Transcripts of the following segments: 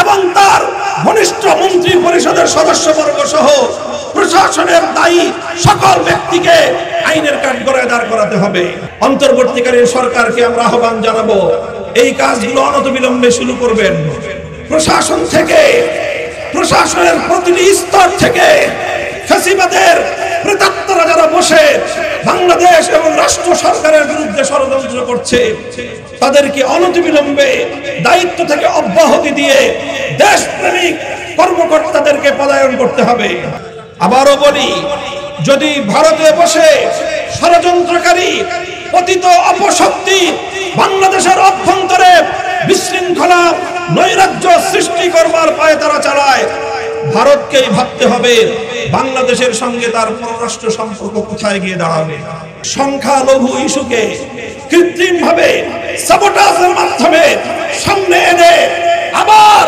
এবং তার ঘনিষ্ঠ মন্ত্রী পরিষদের সদস্যবর্গ সহ প্রশাসনের দায়ী সকল ব্যক্তিকে আইনের কাঠগড়ায় দাঁড় করাতে হবে। অন্তর্বর্তীকালীন সরকারকে আমরা আহ্বান জানাবো, এই কাজগুলো অনতিবিলম্বে শুরু করবেন। প্রশাসন থেকে, প্রশাসনের প্রতিটি স্তর থেকে ফ্যাসিবাদের প্রেতাত্মারা যারা বসে বাংলাদেশ এবং রাষ্ট্র সরকারের বিরুদ্ধে ষড়যন্ত্র করছে, তাদেরকে অনতিবিলম্বে দায়িত্ব থেকে অব্যাহতি দিয়ে দেশপ্রেমিক কর্মকর্তাদেরকে পলায়ন করতে হবে। আবারও বলি, যদি ভারতে বসে ষড়যন্ত্রকারী পতিত অপশক্তি বাংলাদেশের অভ্যন্তরে বিশৃঙ্খলা নৈরাজ্য সৃষ্টি করবার পায়ে তারা চালায়, ভারতকেই ভাবতে হবে বাংলাদেশের সঙ্গে তার পররাষ্ট্র সম্পর্ক কোথায় গিয়ে দাঁড়াবে। সংখ্যালঘু ইস্যুকে কৃত্রিমভাবে সাবোটাজের মাধ্যমে সামনে এনে আবার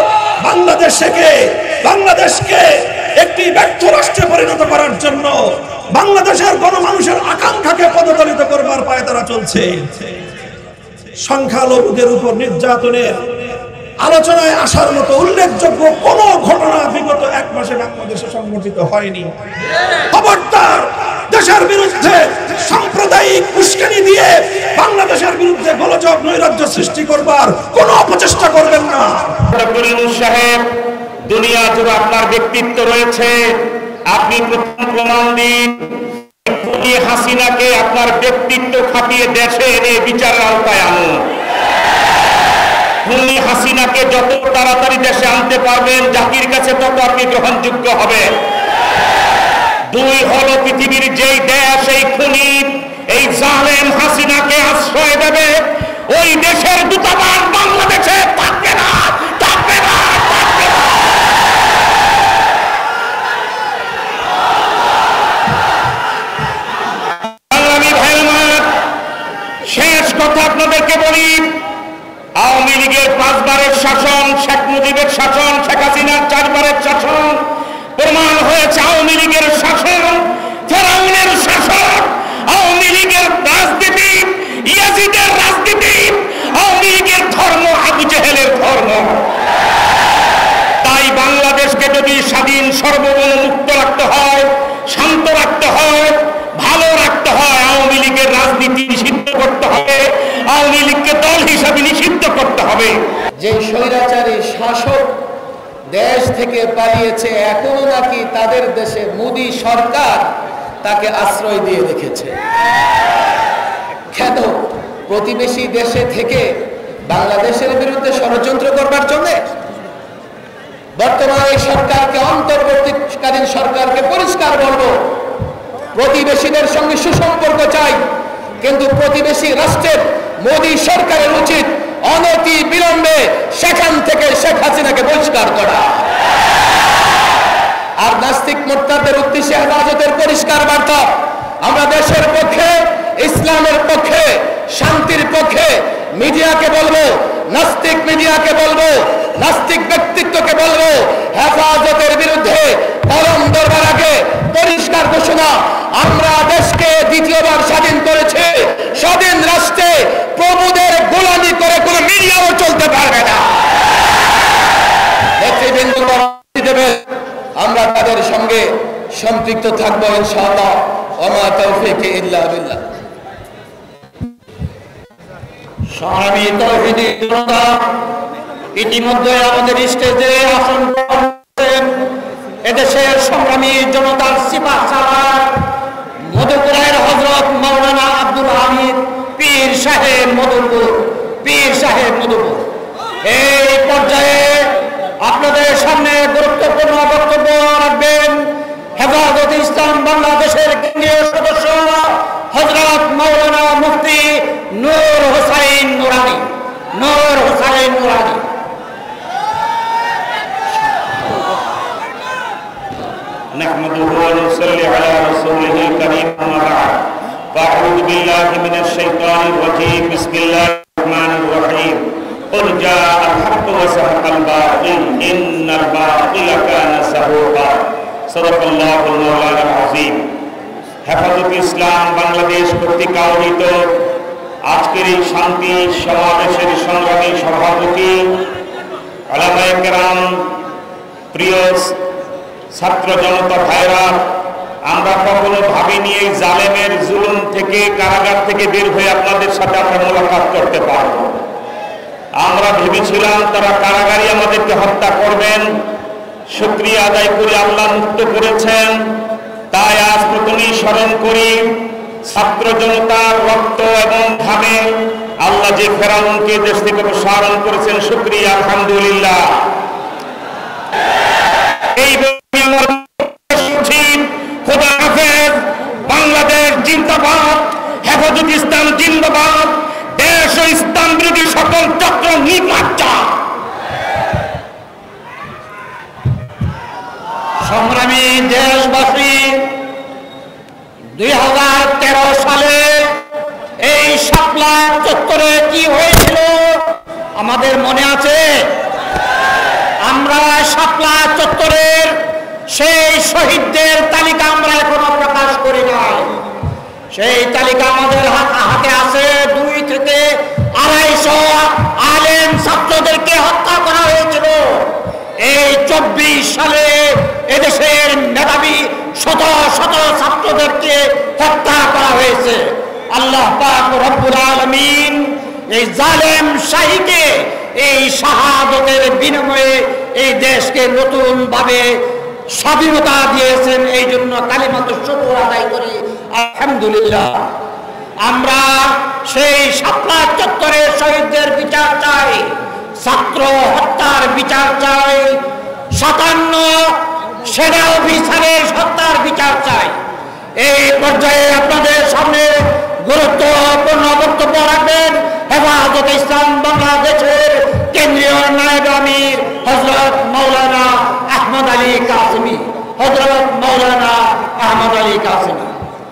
বাংলাদেশকে একটি ব্যর্থ রাষ্ট্রে পরিণত করার জন্য বাংলাদেশের গণমানুষের আকাঙ্ক্ষাকে পদদলিত করবার পায়ে তারা চলছে। সংখ্যালঘুদের উপর নির্যাতনের আলোচনায় আসার মতো উল্লেখযোগ্য কোন ঘটনা বিগত এক মাসে বাংলাদেশে সংঘটিত হয়নি। খবরদার, দেশের বিরুদ্ধে সাম্প্রদায়িক উস্কানি দিয়ে বাংলাদেশের বিরুদ্ধে গোলযোগ নৈরাজ্য সৃষ্টি করবার কোন অপচেষ্টা করবেন না। সাহেব, দুনিয়া জুড়ে আপনার ব্যক্তিত্ব রয়েছে, আপনি প্রথম প্রমাণ দিন। হাসিনাকে আপনার ব্যক্তিত্ব খাটিয়ে দেশে এনে বিচারের আওতায় আনুন। হাসিনাকে যত তাড়াতাড়ি দেশে আনতে পারবেন, জাতির কাছে তত আপনি গ্রহণযোগ্য হবে। দুই হলো পৃথিবীর যেই দেশ এই খুনি, এই জালেম হাসিনাকে আশ্রয় দেবে, ওই দেশের দূতাবাস বাংলাদেশে থাকবে না, থাকবে না, থাকবে না। বাঙালি ভাইরা, শেষ কথা আপনাদেরকে বলি, আওয়ামী লীগের 5 বারের শাসন, শেখ মুজিবের শাসন, শেখ হাসিনার 4 বারের শাসন প্রমাণ হয়েছে আওয়ামী লীগের শাসন ফেরাউনের শাসন। আওয়ামী লীগের রাজনীতি ইয়াজিদের রাজনীতি, আওয়ামী লীগের ধর্ম আবু জেহেলের ধর্ম। তাই বাংলাদেশকে যদি স্বাধীন সার্বভৌম মুক্ত রাখতে হয়, শান্ত রাখতে হয়, ভালো রাখতে হয়, আওয়ামী লীগের রাজনীতি নিষিদ্ধ করতে হবে, আওয়ামী লীগকে দল হিসাবে নিষিদ্ধ করতে হবে। যে স্বৈরাচারী শাসক দেশ থেকে পালিয়েছে, এখনো নাকি তাদের দেশে মোদী সরকার তাকে আশ্রয় দিয়ে রেখেছে। কেন? প্রতিবেশী দেশে থেকে বাংলাদেশের বিরুদ্ধে ষড়যন্ত্র করবার জন্য। বর্তমানে এই সরকারকে, অন্তর্বর্তীকালীন সরকারকে পরিষ্কার বলবো, প্রতিবেশীদের সঙ্গে সুসম্পর্ক চাই, কিন্তু প্রতিবেশী রাষ্ট্রের মোদী সরকারের উচিত অনতি বিলম্বে সেখান থেকে শেখ হাসিনাকে বহিষ্কার করা। আর নাস্তিক মোর্তাদের উদ্দেশ্যে হেফাজতের পরিষ্কার বার্তা, আমরা দেশের পক্ষে, ইসলামের পক্ষে, শান্তির পক্ষে। মিডিয়াকে বলবো, নাস্তিক মিডিয়াকে বলবো, নাস্তিক ব্যক্তিত্বকে বলবো, হেফাজতের বিরুদ্ধে পরম দরবার আগে পরিষ্কার ঘোষণা, আমরা দেশকে দ্বিতীয়বার স্বাধীন করেছে, স্বাধীন রাষ্ট্রে প্রভুদের গোলামি করে কোন মিডিয়াও চলতে পারবে না। নেতৃবৃন্দ দেবে, আমরা তাদের সঙ্গে সম্পৃক্ত থাকবো ইনশাআল্লাহ। ওমা তৌফিক ইল্লা বিল্লাহ। সংগ্রামী তৌহিদি জনতা, ইতিমধ্যে আমাদের স্টেজে আসন করেন এদেশের সংগ্রামী জনতার সিপাহসালার মধুপুরের হযরত মাওলানা আব্দুল হামিদ পীর সাহেব মধুপুর, পীর সাহেব মধুপুর। এই পর্যায়ে আপনাদের সামনে গুরুত্বপূর্ণ বক্তব্য রাখবেন হেফাজত ইসলাম বাংলাদেশের কেন্দ্রীয় সদস্য হযরত মাওলানা মুফতি নূর হোসাইন নুরানী। নূর হোসাইন নুরানী। نحمده ونصلي على رسوله الكريم أما بعد فأعوذ بالله من الشيطان الرجيم بسم الله الرحمن الرحيم قل جاء الحق وزهق الباطل إن الباطل كان زهوقا صدق الله المولانا العظيم। হেফাজত ইসলাম বাংলাদেশ কর্তৃক আয়োজিত আজকের এই শান্তি সমাবেশের সংগ্রামী সভাপতি ওলামায়ে কেরাম, প্রিয় ছাত্র জনতা ভাইরা, আমরা কখনো ভাবিনি এই জালেমের জুলুম থেকে, কারাগার থেকে বের হয়ে আপনাদের সাথে আমরা মোলাকাত করতে পারব। আমরা ভেবেছিলাম তারা কারাগারে আমাদেরকে হত্যা করবেন। শুকরিয়া আদায় করে আল্লাহ মুক্ত করেছেন। তাই আজ প্রথমেই স্মরণ করি ছাত্র জনতার রক্ত এবং ঘামে আল্লাহ যে ফেরাউনকে দেশ থেকে অপসারণ করেছেন, শুকরিয়া, আলহামদুলিল্লাহ। এই খোদা হাফেজ, বাংলাদেশ জিন্দাবাদ, হেফাজত ইসলাম জিন্দাবাদ, দেশ ও ইসলাম বিরোধী সকল চক্র নির্মাতা। সংগ্রামী দেশবাসী, 2013 সালে এই শাপলা চত্বরে কি হয়েছিল আমাদের মনে আছে? আমরা শাপলা চত্বরের সেই শহীদদের তালিকা আমরা এখনো প্রকাশ করি নাই। সেই তালিকা আমাদের হাতে আছে। 2 থেকে 250 আলেম ছাত্রদেরকে হত্যা করা হয়েছিল। এই 24 সালে এদেশের মেধাবী শত শত ছাত্রদেরকে হত্যা করা হয়েছে। আল্লাহ পাক রব্বুল আলামিন এই জালেম শাহীকে এই শাহাদতের বিনিময়ে এই দেশকে নতুন ভাবে স্বাধীনতা দিয়েছেন। এই জন্য কালিমাতুশ শুকর আদায় করি, আলহামদুলিল্লাহ। আমরা সেই শাপলা চত্বরের শহীদদের বিচার চাই, ছাত্র হত্যার বিচার চাই, 57 সেনা অফিসারের হত্যার বিচার চাই। এই পর্যায়ে আপনাদের সামনে গুরুত্বপূর্ণ বক্তব্য রাখবেন হেফাজত ইসলাম বাংলাদেশের কেন্দ্রীয় নায়েব আমির হযরত মাওলানা আহমদ আলী কাসেমী। হযরত মাওলানা আহমদ আলী কাসেমী।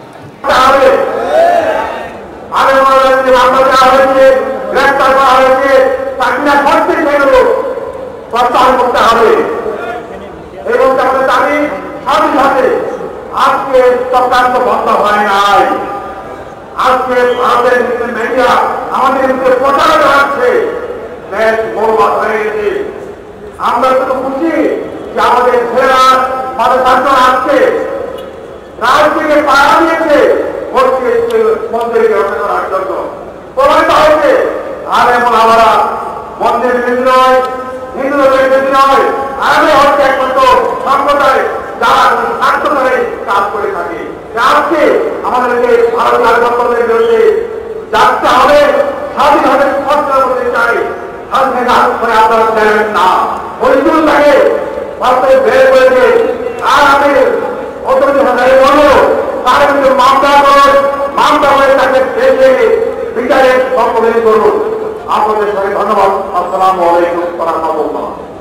গ্রেফতার করা হয়েছে, চাকরিটা করতে সেগুলো প্রত্যাহার করতে হবে এবং তাদের দাবি সাথে সাথে আজকে চক্রান্ত বন্ধ হয় নাই। আজকে ভারতের মিডিয়া আমাদের বিরুদ্ধে প্রচার করাচ্ছে, দেশ বরবাদ হয়ে গেছে। আমরা তো খুশি যে আমাদের ছেলেরা আমাদের ছাত্ররা আজকে রাজনীতিকে পাড়া দিয়েছে মন্দিরকে রক্ষা করার জন্য প্রমাণিত হয়েছে। আর এমন আমরা মন্দির বিরোধী নয়, হিন্দুদের বিরোধী নয়, আরামে হচ্ছে একমাত্র সম্প্রদায় যারা স্বার্থ ধরে কাজ করে থাকে। আজকে আমাদেরকে ভারতীয় আধিপত্যের বিরুদ্ধে যাচ্ছে হবে, স্বাধীনভাবে স্পষ্ট করতে চাই। স্বাধীন থেকে হাত করে আপনারা দেবেন না, পরিচয় থাকে ভারতের বের করেছে। আর আমি অতর্কিত বলবো তার কিন্তু মামলা করুন, মামলা করে তাকে দেশে বিচারের সম্পর্ক করুন। আপনাদের সঙ্গে ধন্যবাদ। আসসালামু আলাইকুম ওয়া রাহমাতুল্লাহ।